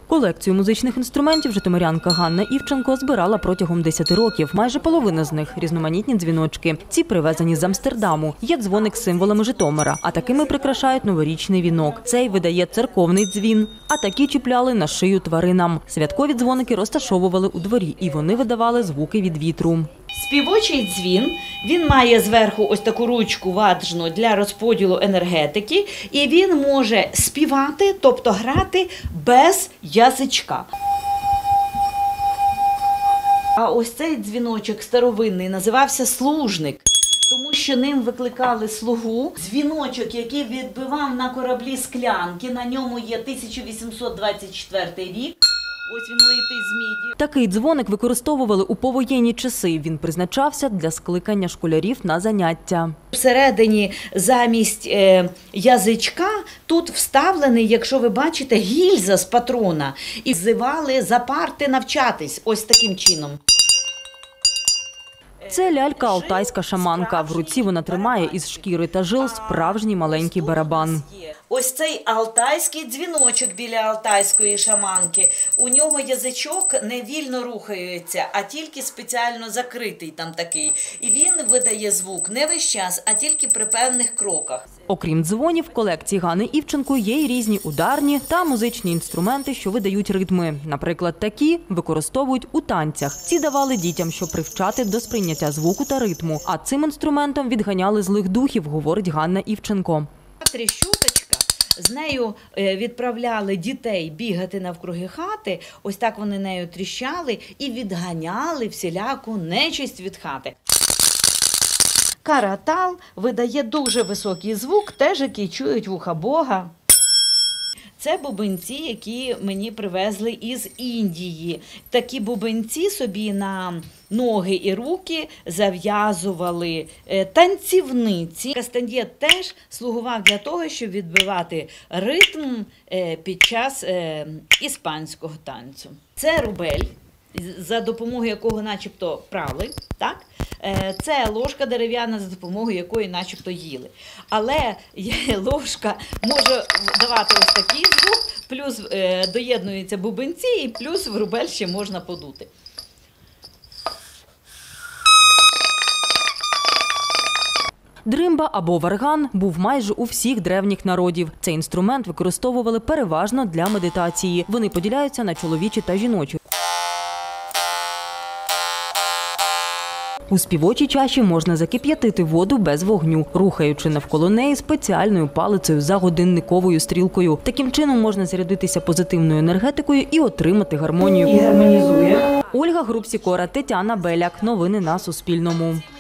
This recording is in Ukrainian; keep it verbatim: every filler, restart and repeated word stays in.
Колекцію музичних інструментів житомирянка Ганна Івченко збирала протягом десяти років. Майже половина з них – різноманітні дзвіночки. Ці привезені з Амстердаму. Є дзвоник з символами Житомира, а такими прикрашають новорічний вінок. Цей видає церковний дзвін, а такі чіпляли на шию тваринам. Святкові дзвоники розташовували у дворі, і вони видавали звуки від вітру. Співочий дзвін, він має зверху ось таку ручку ваджну для розподілу енергетики, і він може співати, тобто грати без язичка. А ось цей дзвіночок старовинний називався служник, тому що ним викликали слугу. Дзвіночок, який відбивав на кораблі склянки, на ньому є тисяча вісімсот двадцять четвертий рік. Ось він литий з міді. Такий дзвоник використовували у повоєнні часи. Він призначався для скликання школярів на заняття. Всередині замість е, язичка тут вставлений, якщо ви бачите, гільза з патрона. І взивали за парти навчатись ось таким чином. Це лялька алтайська шаманка. В руці вона тримає із шкіри та жил справжній маленький барабан. Ось цей алтайський дзвіночок біля алтайської шаманки. У нього язичок не вільно рухається, а тільки спеціально закритий там такий. І він видає звук не весь час, а тільки при певних кроках. Окрім дзвонів, в колекції Гани Івченко є й різні ударні та музичні інструменти, що видають ритми. Наприклад, такі використовують у танцях. Ці давали дітям, щоб привчати до сприйняття звуку та ритму. А цим інструментом відганяли злих духів, говорить Ганна Івченко. Тріщоточка, з нею відправляли дітей бігати навкруги хати, ось так вони нею тріщали і відганяли всіляку нечисть від хати. Каратал видає дуже високий звук, теж який чують вуха Бога. Це бубенці, які мені привезли із Індії. Такі бубенці собі на ноги і руки зав'язували танцівниці. Кастаньєт теж слугував для того, щоб відбивати ритм під час іспанського танцю. Це рубель, за допомогою якого начебто прали, так? Це ложка дерев'яна, за допомогою якої начебто їли. Але ложка може давати ось такий звук, плюс доєднуються бубенці і плюс в рубель ще можна подути. Дримба або варган був майже у всіх древніх народів. Цей інструмент використовували переважно для медитації. Вони поділяються на чоловічі та жіночі. У співочій чаші можна закип'ятити воду без вогню, рухаючи навколо неї спеціальною палицею за годинниковою стрілкою. Таким чином можна зарядитися позитивною енергетикою і отримати гармонію. І гармонізує. Ольга Грубсікора, Тетяна Беляк. Новини на Суспільному.